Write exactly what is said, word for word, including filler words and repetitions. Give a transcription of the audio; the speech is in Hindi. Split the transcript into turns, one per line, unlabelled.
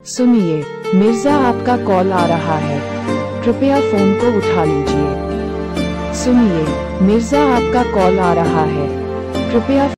सुनिए, मिर्जा आपका कॉल आ रहा है, कृपया फोन को उठा लीजिए। सुनिए, मिर्जा आपका कॉल आ रहा है, कृपया